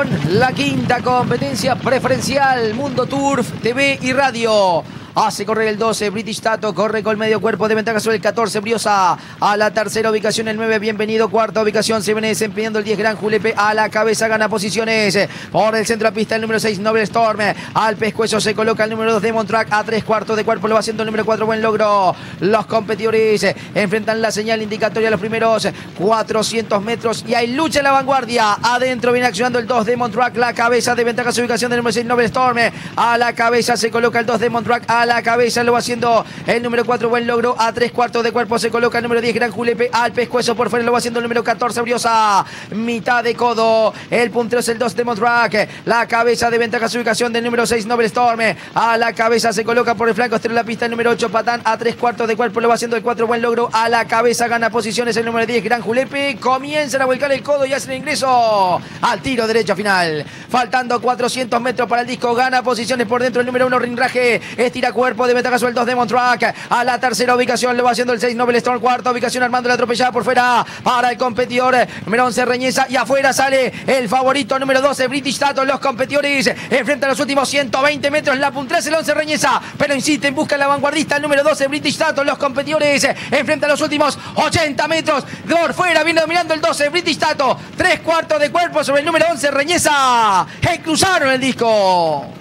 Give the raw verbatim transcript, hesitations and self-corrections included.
comienzan la quinta competencia preferencial Mundo Turf, T V y radio. Hace correr el doce, British Tato, corre con medio cuerpo de ventaja sobre el catorce, Briosa. A la tercera ubicación el nueve, Bienvenido. Cuarta ubicación se viene desempeñando el diez, Gran Julepe. A la cabeza gana posiciones. Por el centro de pista el número seis, Noble Storm. Al pescuezo se coloca el número dos, Demon Track. A tres cuartos de cuerpo lo va haciendo el número cuatro, Buen Logro. Los competidores enfrentan la señal indicatoria a los primeros cuatrocientos metros. Y hay lucha en la vanguardia. Adentro viene accionando el dos, Demon Track. La cabeza de ventaja su ubicación del número seis, Noble Storm. A la cabeza se coloca el dos, Demon Track. A la cabeza lo va haciendo el número cuatro, Buen Logro. A tres cuartos de cuerpo se coloca el número diez, Gran Julepe. Al pescuezo por fuera lo va haciendo el número catorce, Briosa. Mitad de codo. El puntero es el dos, Demon Track. La cabeza de ventaja su ubicación del número seis, Noble Storm. A la cabeza se coloca por el flanco exterior de la pista el número ocho, Patán. A tres cuartos de cuerpo lo va haciendo el cuatro, Buen Logro. A la cabeza gana posiciones el número diez, Gran Julepe. Comienzan a volcar el codo y hacen el ingreso al tiro derecho final. Faltando cuatrocientos metros para el disco. Gana posiciones por dentro el número uno, Rinraje. Estira cuerpo de ventaja sobre el dos, Demon Track. A la tercera ubicación lo va haciendo el seis, Noble Storm. Cuarta ubicación Armando la atropellada por fuera para el competidor número once, Reñeza. Y afuera sale el favorito número doce, British Tato. Los competidores enfrentan los últimos ciento veinte metros. La punta el once, Reñeza, pero insiste en busca de la vanguardista el número doce, British Tato. Los competidores enfrentan los últimos ochenta metros. Por fuera viene dominando el doce, British Tato. Tres cuartos de cuerpo sobre el número once, Reñeza. Y cruzaron el disco.